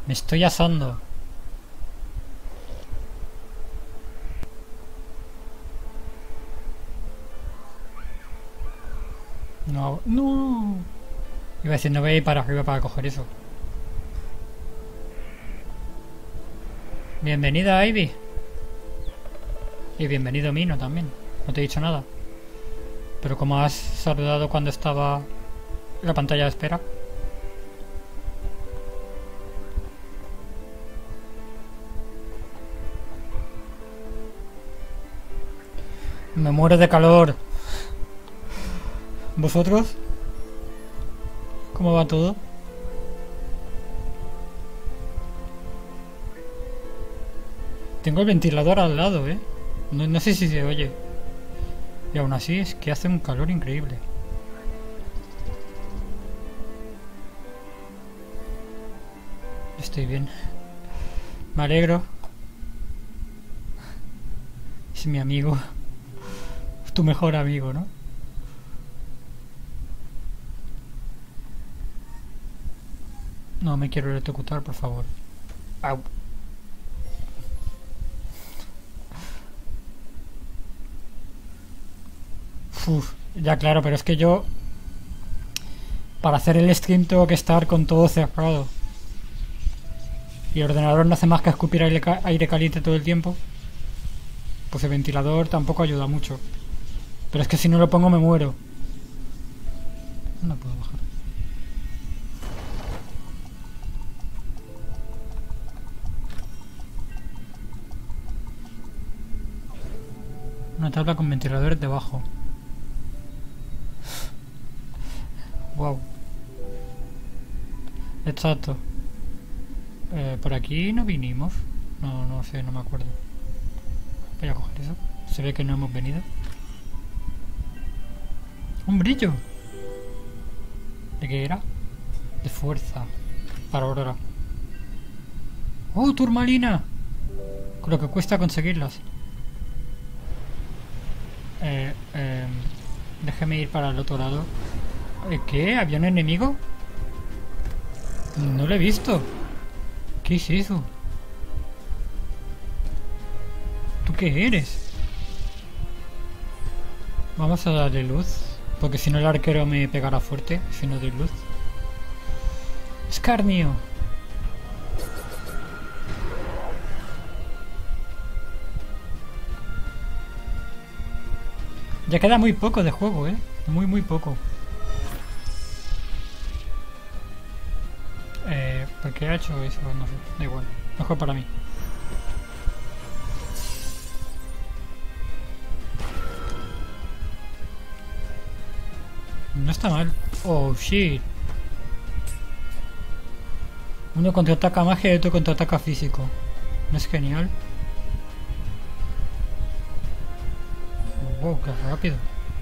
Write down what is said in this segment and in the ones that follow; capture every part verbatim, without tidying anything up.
Me estoy asando. No, no. Iba a decir, no voy a ir para arriba para coger eso. Bienvenida, Ivy. Y bienvenido, Mino, también. No te he dicho nada. Pero como has saludado cuando estaba en la pantalla de espera. Me muero de calor. ¿Vosotros? ¿Cómo va todo? Tengo el ventilador al lado, ¿eh? No, no sé si se oye. Y aún así es que hace un calor increíble. Estoy bien. Me alegro. Es mi amigo. Es tu mejor amigo, ¿no? No me quiero electrocutar, por favor. Au. Uf, ya claro, pero es que yo para hacer el stream tengo que estar con todo cerrado. Y el ordenador no hace más que escupir aire, ca aire caliente todo el tiempo. Pues el ventilador tampoco ayuda mucho. Pero es que si no lo pongo me muero. No puedo bajar. Una tabla con ventiladores debajo. Wow. Exacto. Eh, por aquí no vinimos. No, no sé, no me acuerdo. Voy a coger eso. Se ve que no hemos venido. ¡Un brillo! ¿De qué era? De fuerza. Para Aurora. ¡Oh, turmalina! Con lo que cuesta conseguirlas. Eh, eh, déjeme ir para el otro lado. ¿Qué? ¿Había un enemigo? No lo he visto. ¿Qué es eso? ¿Tú qué eres? Vamos a darle luz. Porque si no el arquero me pegará fuerte. Si no doy luz. ¡Escarnio! Ya queda muy poco de juego, ¿eh? Muy, muy poco. Eh, ¿por qué ha hecho eso? No sé, da igual. Mejor para mí. No está mal. Oh, shit. Uno contraataca magia y otro contraataca físico. ¿No es genial? Wow, qué rápido.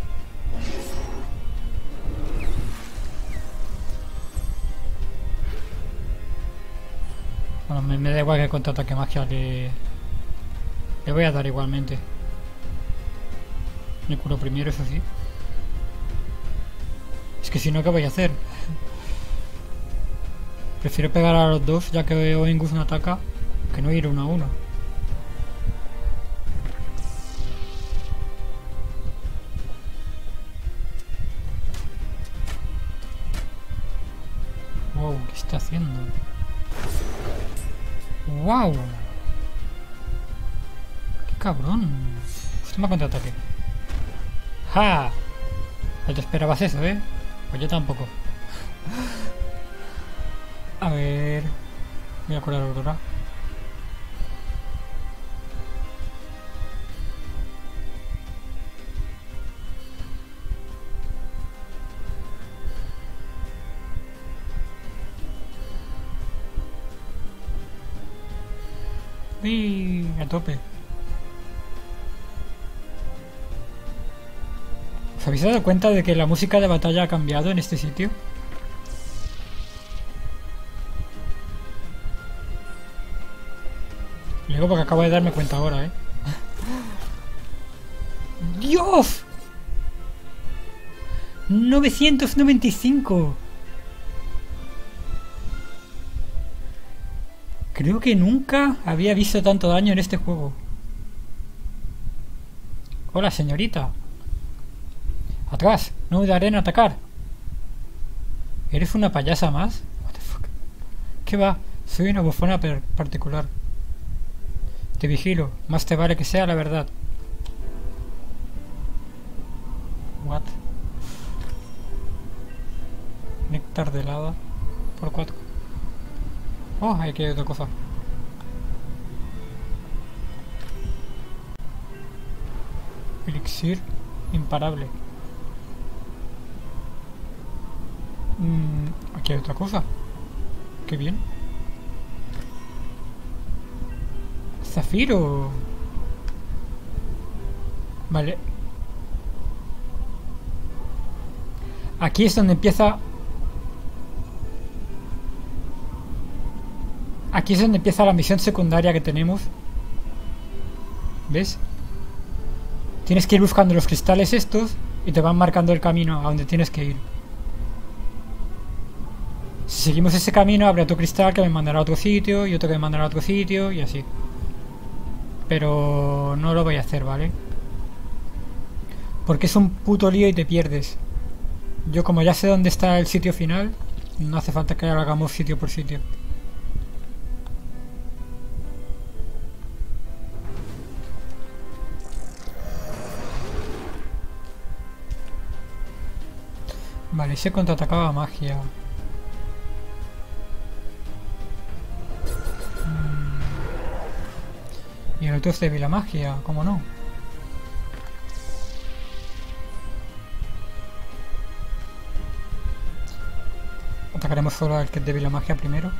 Bueno, me, me da igual que contraataque magia, le... Le voy a dar igualmente. Me curo primero, eso sí. Es que si no, ¿qué voy a hacer? Prefiero pegar a los dos, ya que Oengus no ataca, que no ir uno a uno. Wow, ¿qué está haciendo? Wow. Qué cabrón. Pues toma contraataque. ¡Ja! No te esperabas eso, ¿eh? Pues yo tampoco. A ver... Voy a curar a Aurora. ¡Uy! A tope. ¿Os habéis dado cuenta de que la música de batalla ha cambiado en este sitio? Lo digo porque acabo de darme cuenta ahora, ¿eh? ¡Dios! novecientos noventa y cinco. Creo que nunca había visto tanto daño en este juego. Hola, señorita. Atrás, no dudaré en atacar. ¿Eres una payasa más? What the fuck? ¿Qué va? Soy una bufona particular. Te vigilo, más te vale que sea la verdad. What? Néctar de helada por cuatro. Oh, aquí hay otra cosa. Elixir imparable. Mm, aquí hay otra cosa. Qué bien. Zafiro. Vale. Aquí es donde empieza... Aquí es donde empieza la misión secundaria que tenemos. ¿Ves? Tienes que ir buscando los cristales estos y te van marcando el camino a donde tienes que ir. Si seguimos ese camino habrá otro cristal que me mandará a otro sitio y otro que me mandará a otro sitio y así. Pero no lo voy a hacer, ¿vale? Porque es un puto lío y te pierdes. Yo como ya sé dónde está el sitio final, no hace falta que hagamos sitio por sitio. Vale, se contraatacaba magia. Mm. Y el otro es débil a magia, ¿cómo no? Atacaremos solo al que es débil a magia primero.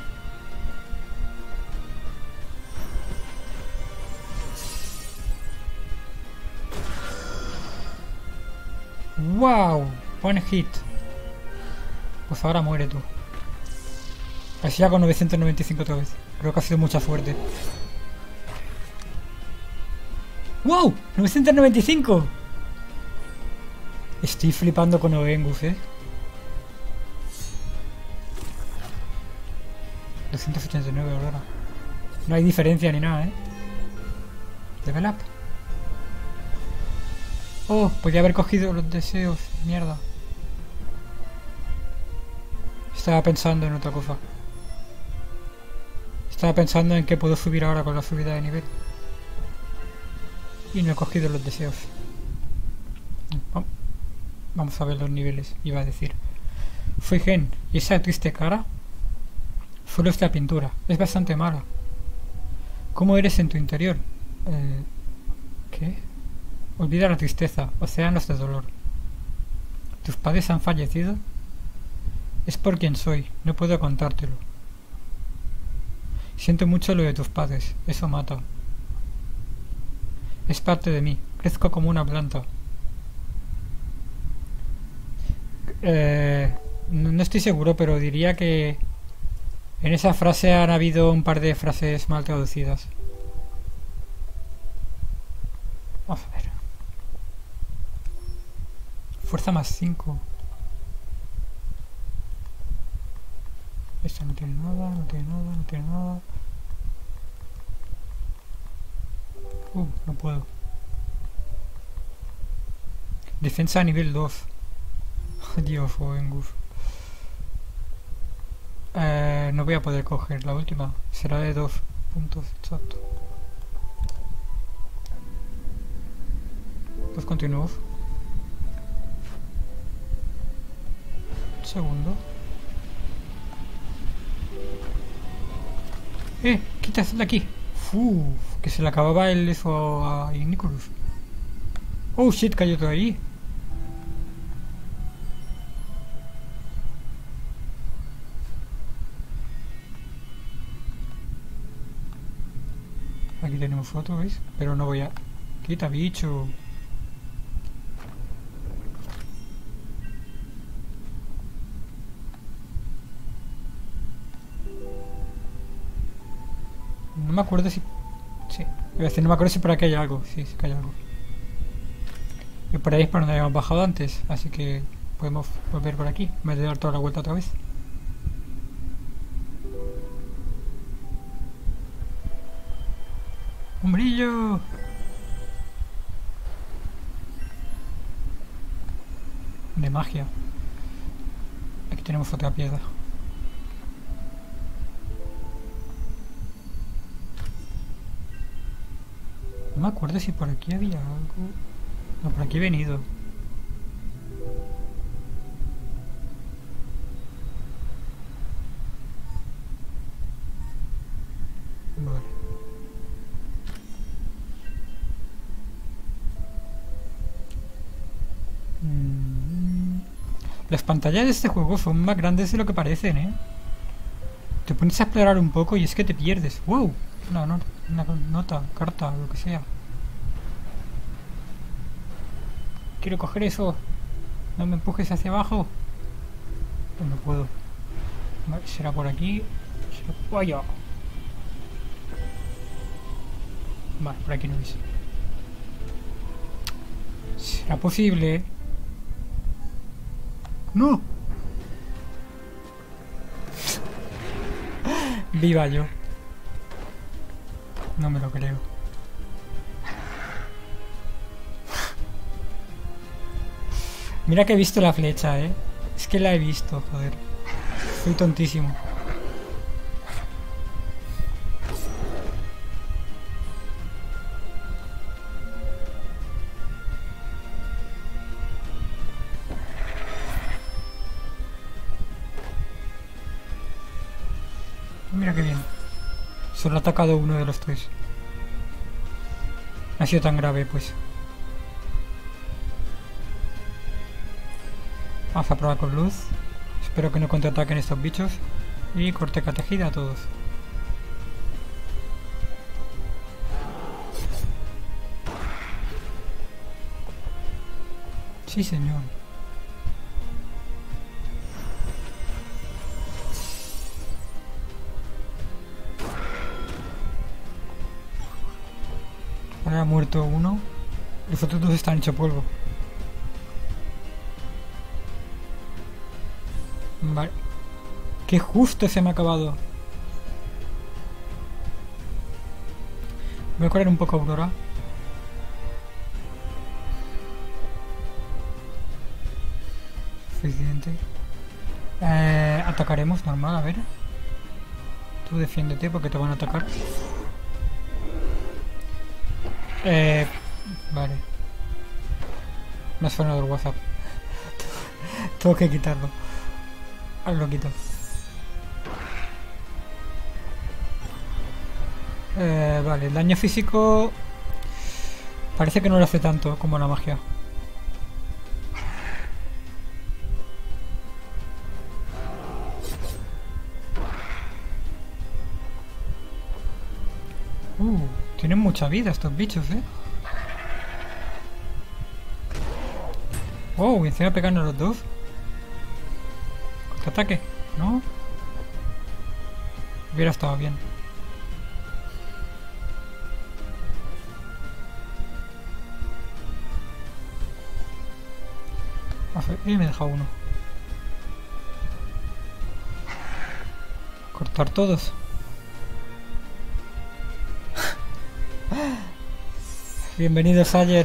¡Wow! One hit. Pues ahora muere tú. Así ya con novecientos noventa y cinco otra vez. Creo que ha sido mucha suerte. ¡Wow! ¡novecientos noventa y cinco! Estoy flipando con Ovengus, eh. doscientos ochenta y nueve ahora. No hay diferencia ni nada, eh. Level up. Oh, podría haber cogido los deseos. Mierda. Estaba pensando en otra cosa. Estaba pensando en qué puedo subir ahora con la subida de nivel. Y no he cogido los deseos. Vamos a ver los niveles, iba a decir. Soy Gen, ¿y esa triste cara? Solo esta pintura, es bastante mala. ¿Cómo eres en tu interior? Eh, ¿Qué? Olvida la tristeza, océanos de dolor. ¿Tus padres han fallecido? Es por quien soy, no puedo contártelo. Siento mucho lo de tus padres, eso mata. Es parte de mí, crezco como una planta. Eh, no, no estoy seguro, pero diría que en esa frase han habido un par de frases mal traducidas. Vamos a ver. Fuerza más cinco. Esto no tiene nada, no tiene nada, no tiene nada. Uh, no puedo. Defensa a nivel dos. Dios, Ovengus. Eh, no voy a poder coger la última. Será de dos puntos, exacto. Pues continuamos. Un segundo. Eh, quítate de aquí. Uf, que se le acababa el eso a Igniculus. Oh shit, cayó todo ahí. Aquí tenemos otro, ¿veis? Pero no voy a... Quita, bicho. No me acuerdo si... Sí, voy a decir, no me acuerdo si por aquí hay algo. Sí, sí que hay algo. Y por ahí es por donde habíamos bajado antes, así que podemos volver por aquí, en vez de dar toda la vuelta otra vez. ¡Un brillo! De magia. Aquí tenemos otra piedra. No me acuerdo si por aquí había algo. No, por aquí he venido. Vale. Mm. Las pantallas de este juego son más grandes de lo que parecen, ¿eh? Te pones a explorar un poco y es que te pierdes. ¡Wow! No, no, una nota, carta, lo que sea. Quiero coger eso. No me empujes hacia abajo. Pues no puedo. Vale, será por aquí. Será... ¡Vaya! Vale, por aquí no es. ¿Será posible? ¡No! Viva yo. No me lo creo. Mira que he visto la flecha, ¿eh? Es que la he visto, joder. Soy tontísimo. Mira qué bien. Solo ha atacado uno de los tres. No ha sido tan grave, pues. Vamos a probar con luz. Espero que no contraataquen estos bichos. Y corte catejida a todos. Sí, señor. Ahora ha muerto uno. Los otros dos están hechos polvo. Vale. ¡Qué justo se me ha acabado! Voy a correr un poco, Aurora. Suficiente. Eh, atacaremos normal, a ver. Tú defiéndete porque te van a atacar. Eh, vale. Me ha sonado el WhatsApp. Tengo que quitarlo. Ahora lo quito. Eh, vale, el daño físico parece que no lo hace tanto como la magia. Uh, tienen mucha vida estos bichos, eh. Wow, encima pegando a los dos. Contraataque, ¿no? Hubiera estado bien. Y me deja uno. Cortar todos. Bienvenidos ayer.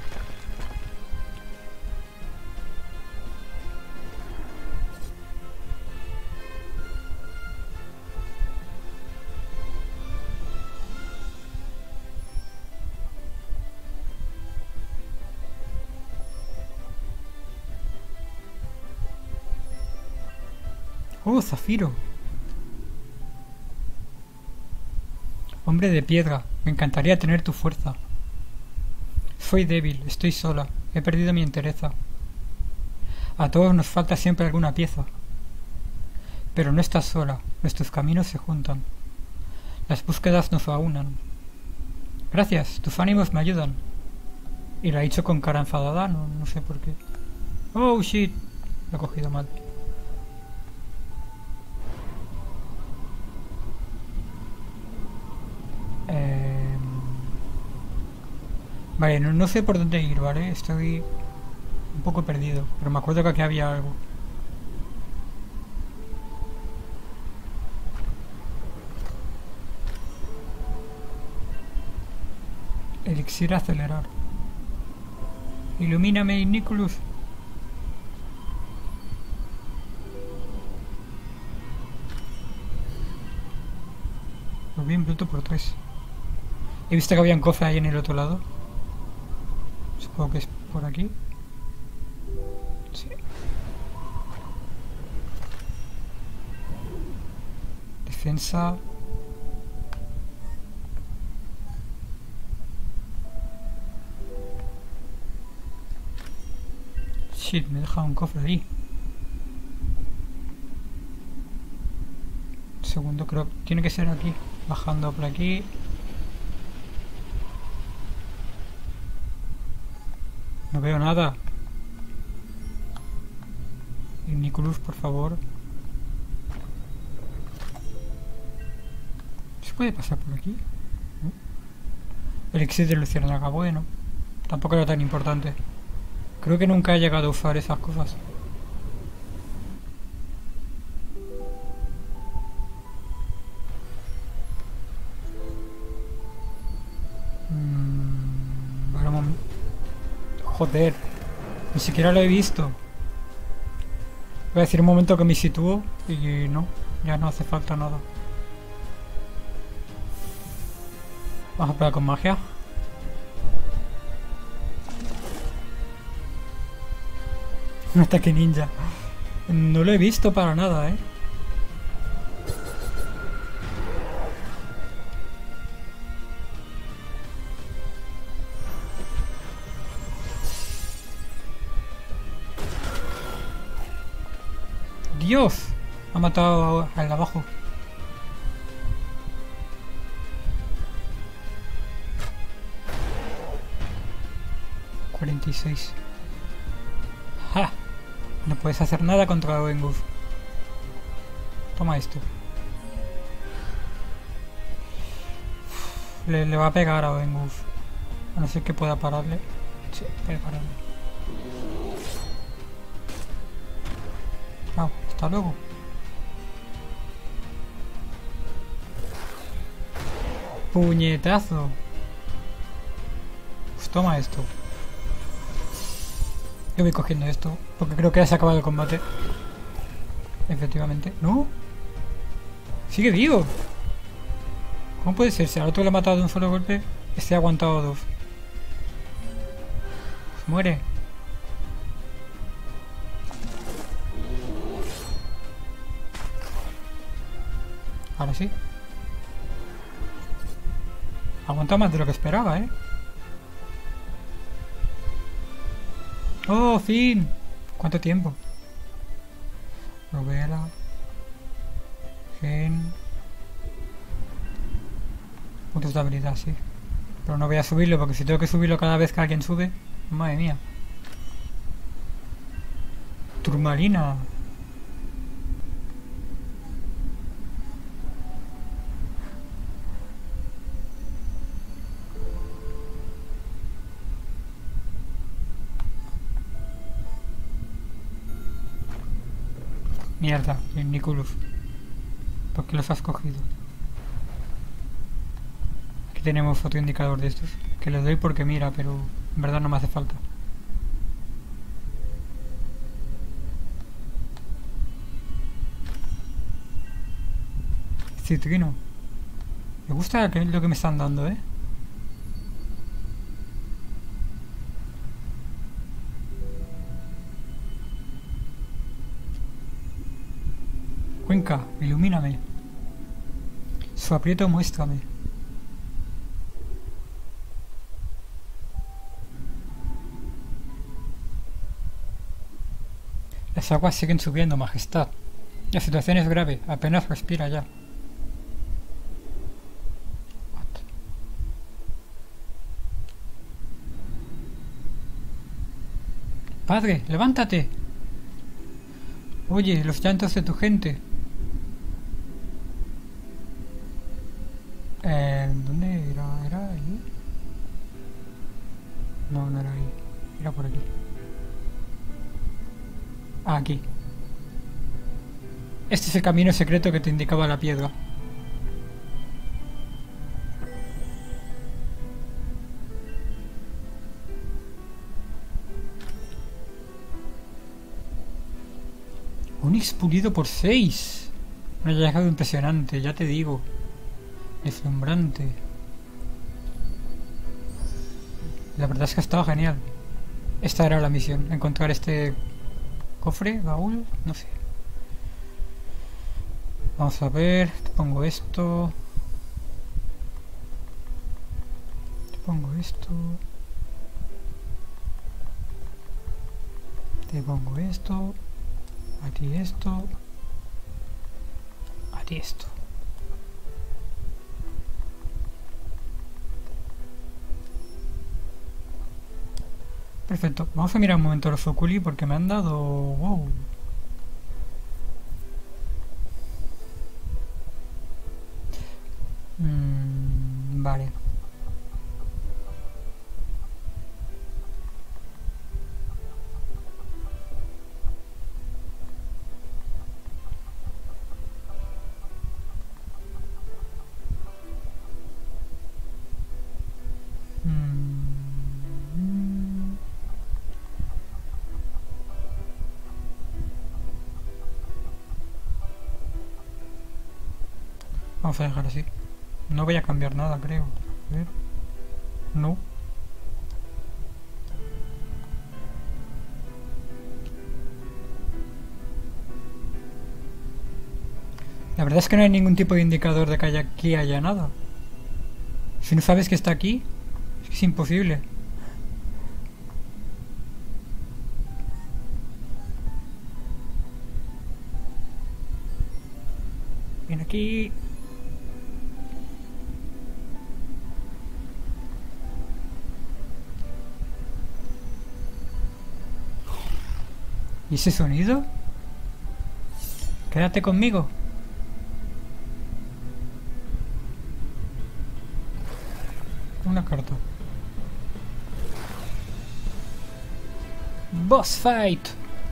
Oh, Zafiro. Hombre de piedra, me encantaría tener tu fuerza. Soy débil, estoy sola, he perdido mi entereza. A todos nos falta siempre alguna pieza. Pero no estás sola, nuestros caminos se juntan. Las búsquedas nos aunan. Gracias, tus ánimos me ayudan. Y lo ha dicho con cara enfadada, no, no sé por qué. Oh, shit, lo he cogido mal. Eh... Vale, no, no sé por dónde ir, ¿vale? Estoy un poco perdido, pero me acuerdo que aquí había algo. Elixir acelerar. Ilumíname, Nicholas. Lo vi en bruto por tres. He visto que había un cofre ahí en el otro lado. Supongo que es por aquí. Sí. Defensa. Shit, me he dejado un cofre ahí. Segundo, creo que tiene que ser aquí. Bajando por aquí. No veo nada. Y Nicholas, por favor. ¿Se puede pasar por aquí? ¿No? El elixir de luciérnaga, bueno. Tampoco era tan importante. Creo que nunca he llegado a usar esas cosas. Mm, vale, un momento. Joder, ni siquiera lo he visto. Voy a decir un momento que me sitúo y no, ya no hace falta nada. Vamos a probar con magia. Un ataque ninja. No lo he visto para nada, eh. ¡Dios! Ha matado al de abajo. cuarenta y seis. ¡Ja! No puedes hacer nada contra Wengus. Toma esto. Le, le va a pegar a Wengus. A no ser que pueda pararle. Sí, puede pararle. Ah, hasta luego. Puñetazo. Pues toma esto. Yo voy cogiendo esto, porque creo que ya se ha acabado el combate. Efectivamente. ¿No? ¡Sigue vivo! ¿Cómo puede ser? Si al otro le ha matado de un solo golpe, este ha aguantado dos. Pues muere. Ahora sí. Aguanta más de lo que esperaba, ¿eh? ¡Oh, fin! ¿Cuánto tiempo? Novela. Gen. Puntos de habilidad, sí. Pero no voy a subirlo porque si tengo que subirlo cada vez que alguien sube. Madre mía. Turmalina. Mierda, el Nicholas. ¿Por qué los has cogido? Aquí tenemos otro indicador de estos. Que le doy porque mira, pero en verdad no me hace falta. Citrino. Me gusta lo que me están dando, ¿eh? Cuenca, ilumíname. Su aprieto, muéstrame. Las aguas siguen subiendo, majestad. La situación es grave, apenas respira ya. What? Padre, levántate. Oye, los llantos de tu gente. Eh, ¿Dónde era? ¿Era ahí? No, no era ahí. Era por aquí. Ah, aquí. Este es el camino secreto que te indicaba la piedra. Onix pulido por seis. Una llegada impresionante, ya te digo. Deslumbrante. La verdad es que ha estado genial. Esta era la misión, encontrar este cofre, baúl, no sé. Vamos a ver, te pongo esto. Te pongo esto. Te pongo esto. A ti esto. A ti esto. Perfecto. Vamos a mirar un momento los oculi porque me han dado... Wow. Mm, vale. Vamos a dejar así. No voy a cambiar nada, creo. A ver. No. La verdad es que no hay ningún tipo de indicador de que haya, aquí haya nada. Si no sabes que está aquí, es que es imposible. Ven aquí. ¿Y ese sonido? Quédate conmigo. Una carta. Boss fight.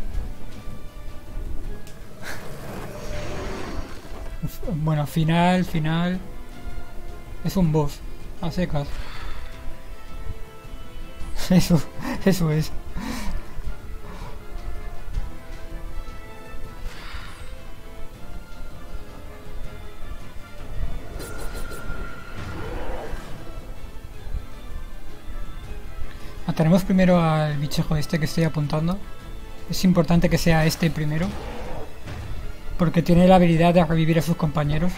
Bueno, final, final. Es un boss. A secas. Eso, eso es. Mataremos primero al bichejo este que estoy apuntando. Es importante que sea este primero, porque tiene la habilidad de revivir a sus compañeros.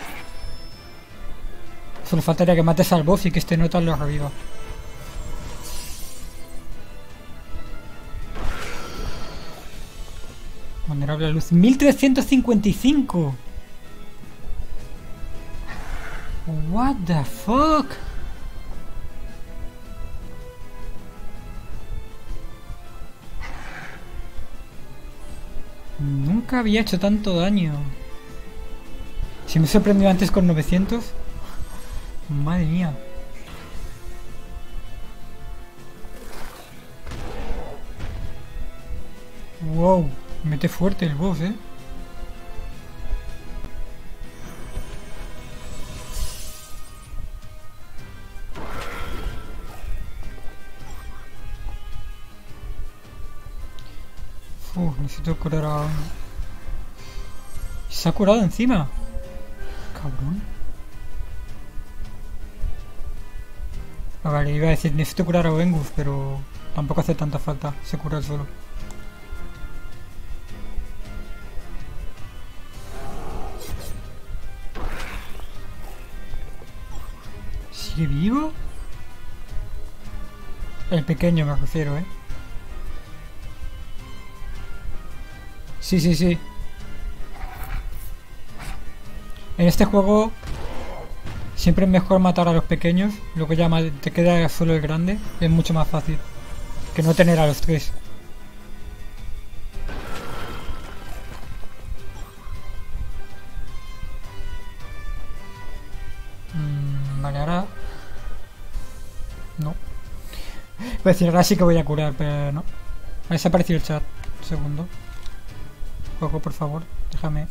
Solo faltaría que mates al boss y que este nota lo reviva. Vulnerable a luz. mil trescientos cincuenta y cinco. What the fuck. Nunca había hecho tanto daño. Si me sorprendió antes con novecientos. Madre mía. Wow, mete fuerte el boss, eh. Uf, necesito curar a... Se ha curado encima. Cabrón. Ah, vale, iba a decir, necesito curar a Vengus, pero tampoco hace tanta falta. Se cura él solo. ¿Sigue vivo? El pequeño me refiero, ¿eh? Sí, sí, sí. En este juego siempre es mejor matar a los pequeños. Luego ya te queda solo el grande. Es mucho más fácil que no tener a los tres. Mm, vale, ahora... No. Voy a decir, ahora sí que voy a curar, pero no. Ha desaparecido el chat. Un segundo. Juego, por favor. Déjame...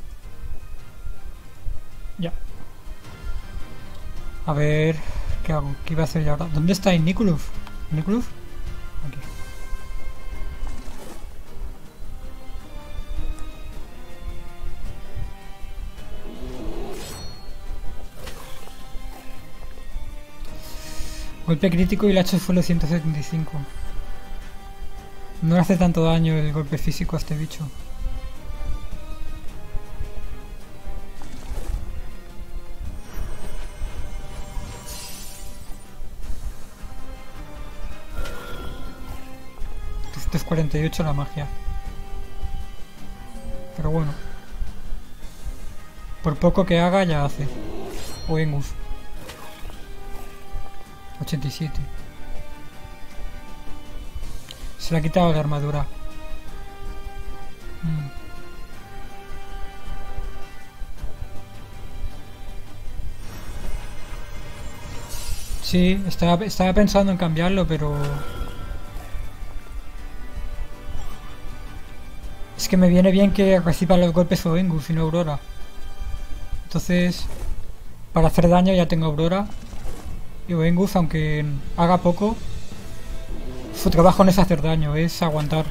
Ya. A ver... ¿Qué hago? ¿Qué iba a hacer yo ahora? ¿Dónde está Nikulov? ¿Nikulov? Aquí. Golpe crítico y el hacha solo ciento setenta y cinco. No le hace tanto daño el golpe físico a este bicho. trescientos cuarenta y ocho la magia. Pero bueno. Por poco que haga ya hace. O Engus. ochenta y siete. Se le ha quitado la armadura. Mm. Sí, estaba, estaba pensando en cambiarlo, pero... Es que me viene bien que reciba los golpes o Engus y no Aurora. Entonces, para hacer daño ya tengo Aurora. Y Engus, aunque haga poco, su trabajo no es hacer daño, es aguantar.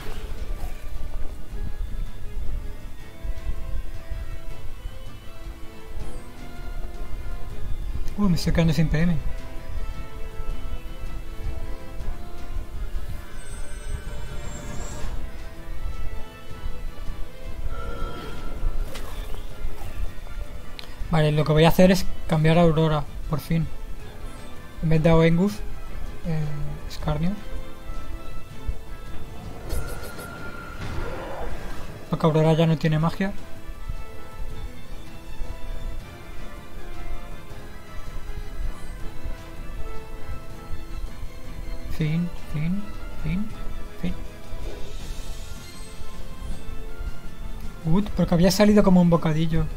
Uy, me estoy quedando sin P M. Vale, lo que voy a hacer es cambiar a Aurora, por fin. En vez de a Engus, eh, Escarnio. Porque Aurora ya no tiene magia. Fin, fin, fin, fin. Good, porque había salido como un bocadillo.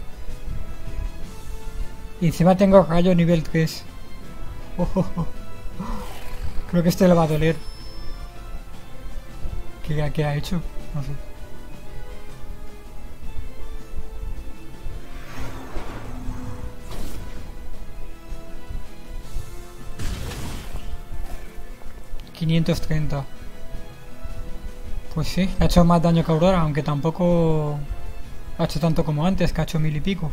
Y encima tengo rayo nivel tres. Oh, oh, oh. Creo que este le va a doler. ¿Qué, qué ha hecho? No sé. quinientos treinta. Pues sí, ha hecho más daño que Aurora, aunque tampoco ha hecho tanto como antes, que ha hecho mil y pico.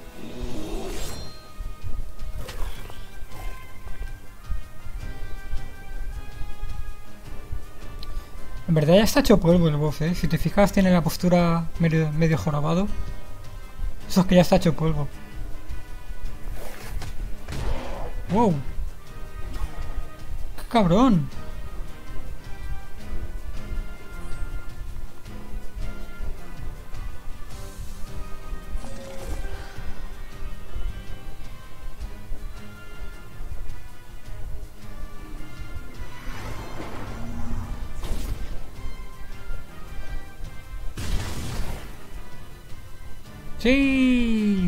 En verdad ya está hecho polvo el boss, ¿eh? Si te fijas tiene la postura medio, medio jorobado. Eso es que ya está hecho polvo. ¡Wow! ¡Qué cabrón! ¡Sí!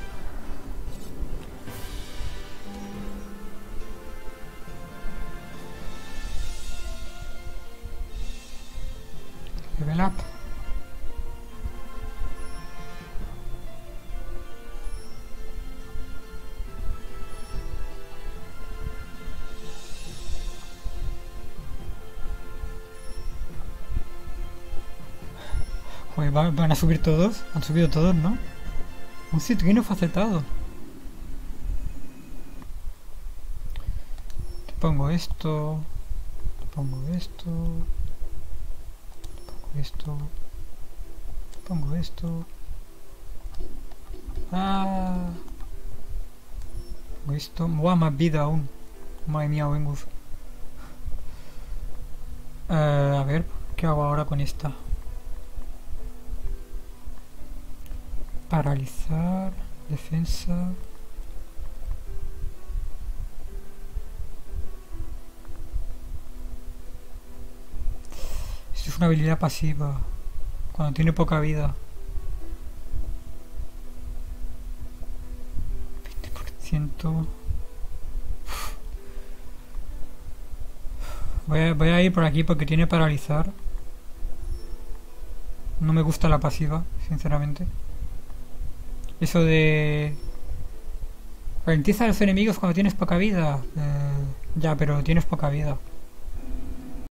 Level up. Joder, ¿van, van a subir todos? Han subido todos, ¿no? Un citrino facetado. Te pongo esto. Te pongo esto. Te pongo esto. Te pongo esto. Ah. Pongo esto. Buah, más vida aún. Madre mía, Engus. Uh, a ver, ¿qué hago ahora con esta? Paralizar, defensa. Esto es una habilidad pasiva. Cuando tiene poca vida. veinte por ciento. Voy a, voy a ir por aquí porque tiene paralizar. No me gusta la pasiva, sinceramente. Eso de... Ralentiza a los enemigos cuando tienes poca vida. Eh, ya, pero tienes poca vida.